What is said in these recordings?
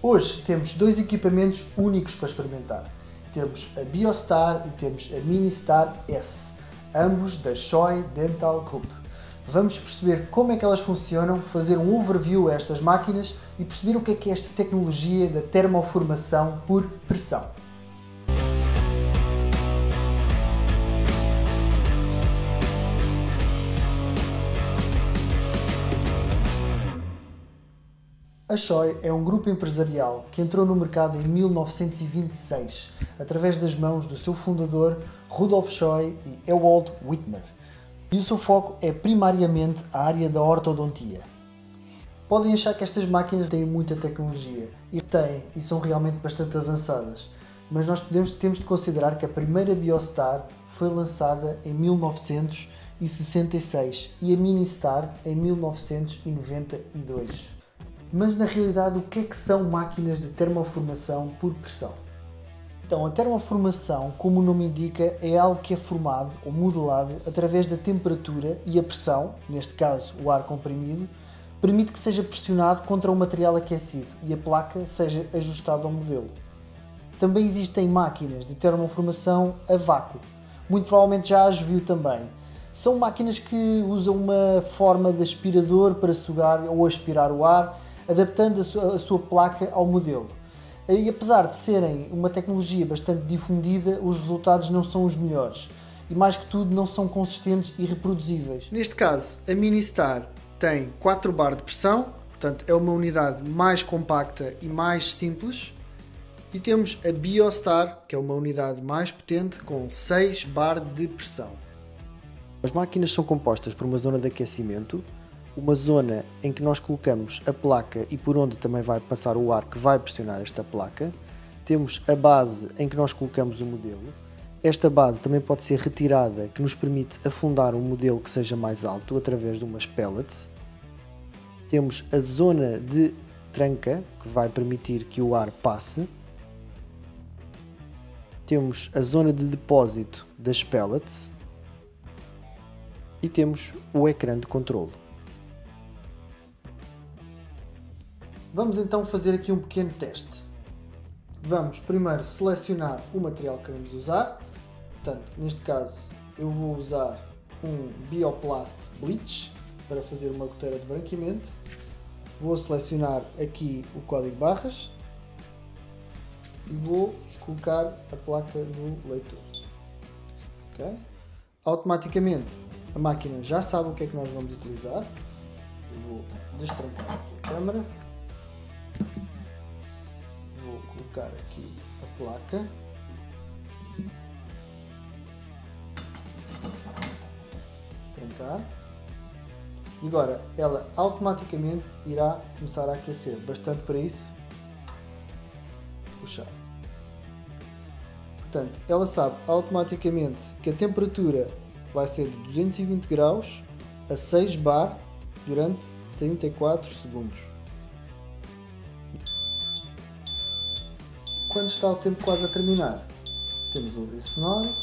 Hoje temos dois equipamentos únicos para experimentar. Temos a Biostar e temos a Ministar S, ambos da Shoei Dental Group. Vamos perceber como é que elas funcionam, fazer um overview a estas máquinas e perceber o que é esta tecnologia da termoformação por pressão. A Shoei é um grupo empresarial que entrou no mercado em 1926, através das mãos do seu fundador Rudolf Shoei e Ewald Whitmer. E o seu foco é primariamente a área da ortodontia. Podem achar que estas máquinas têm muita tecnologia, e têm, e são realmente bastante avançadas, mas nós temos de considerar que a primeira Biostar foi lançada em 1966 e a Ministar em 1992. Mas na realidade, o que é que são máquinas de termoformação por pressão? Então, a termoformação, como o nome indica, é algo que é formado ou modelado através da temperatura e a pressão, neste caso o ar comprimido, permite que seja pressionado contra um material aquecido e a placa seja ajustada ao modelo. Também existem máquinas de termoformação a vácuo, muito provavelmente já as viu também. São máquinas que usam uma forma de aspirador para sugar ou aspirar o ar, adaptando a sua placa ao modelo. E apesar de serem uma tecnologia bastante difundida, os resultados não são os melhores e, mais que tudo, não são consistentes e reproduzíveis. Neste caso, a Ministar tem 4 bar de pressão, portanto é uma unidade mais compacta e mais simples, e temos a Biostar, que é uma unidade mais potente com 6 bar de pressão. As máquinas são compostas por uma zona de aquecimento, uma zona em que nós colocamos a placa e por onde também vai passar o ar que vai pressionar esta placa. Temos a base em que nós colocamos o modelo. Esta base também pode ser retirada, que nos permite afundar um modelo que seja mais alto através de umas pellets. Temos a zona de tranca, que vai permitir que o ar passe. Temos a zona de depósito das pellets. E temos o ecrã de controlo. Vamos então fazer aqui um pequeno teste. Vamos primeiro selecionar o material que queremos usar. Portanto, neste caso eu vou usar um Bioplast Bleach para fazer uma goteira de branqueamento. Vou selecionar aqui o código barras e vou colocar a placa no leitor. Okay? Automaticamente a máquina já sabe o que é que nós vamos utilizar. Eu vou destrancar aqui a câmera. Vou colocar aqui a placa. Trancar. E agora ela automaticamente irá começar a aquecer. Bastante para isso. Puxar. Portanto, ela sabe automaticamente que a temperatura vai ser de 220 graus a 6 bar durante 34 segundos. Quando está o tempo quase a terminar, temos um aviso sonoro,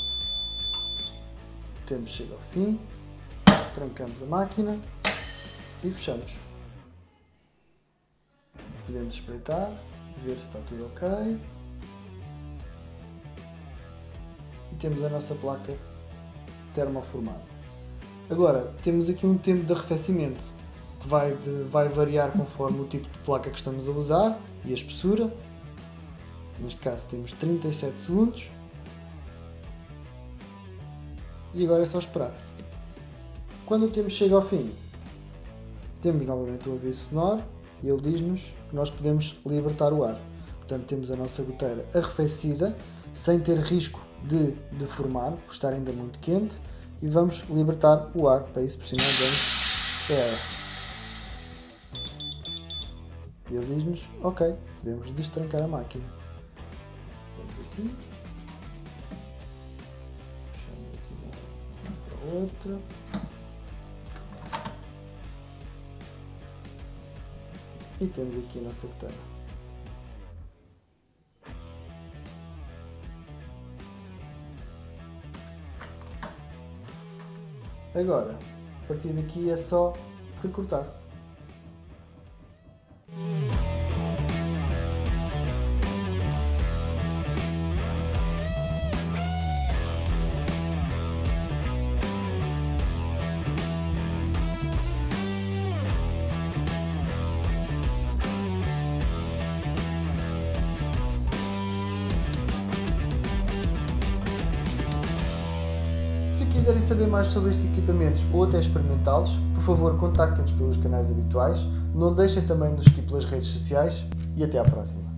chega ao fim, trancamos a máquina e fechamos. Podemos espreitar, ver se está tudo ok e temos a nossa placa termoformada. Agora temos aqui um tempo de arrefecimento que vai variar conforme o tipo de placa que estamos a usar e a espessura. Neste caso temos 37 segundos e agora é só esperar. Quando o tempo chega ao fim, temos novamente o aviso sonoro e ele diz-nos que nós podemos libertar o ar. Portanto, temos a nossa goteira arrefecida, sem ter risco de deformar, por estar ainda muito quente, e vamos libertar o ar. Para isso pressionamos em E ele diz-nos, ok, podemos destrancar a máquina. Vamos aqui, puxamos aqui uma para a outra, e temos aqui a nossa goteira. Agora, a partir daqui é só recortar. quiserem saber mais sobre estes equipamentos ou até experimentá-los, por favor contactem-nos pelos canais habituais, não deixem também de nos seguir pelas redes sociais e até à próxima.